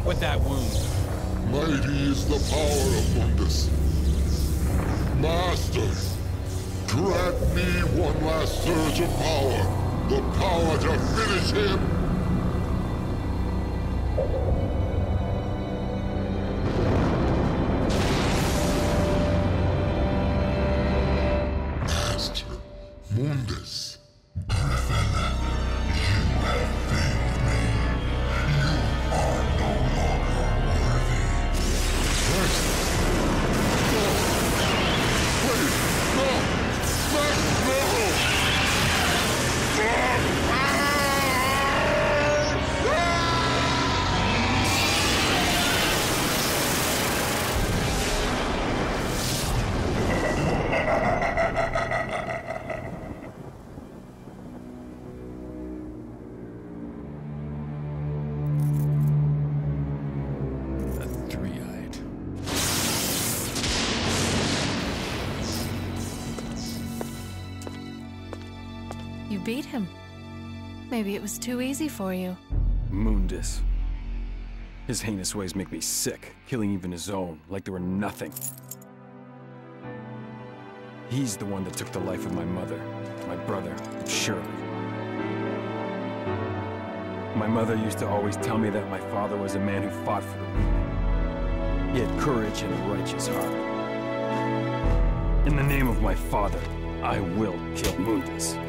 with that wound. Mighty is the power of Mundus. Master, grant me one last surge of power. The power to finish him. Master Mundus. Griffon, you have failed me. You are no longer worthy. Max! No! Please, no! Max, no! Three-eyed. You beat him. Maybe it was too easy for you. Mundus. His heinous ways make me sick, killing even his own, like they were nothing. He's the one that took the life of my mother, my brother, and Shirley. My mother used to always tell me that my father was a man who fought for the weak. He had courage and a righteous heart. In the name of my father, I will kill Mundus.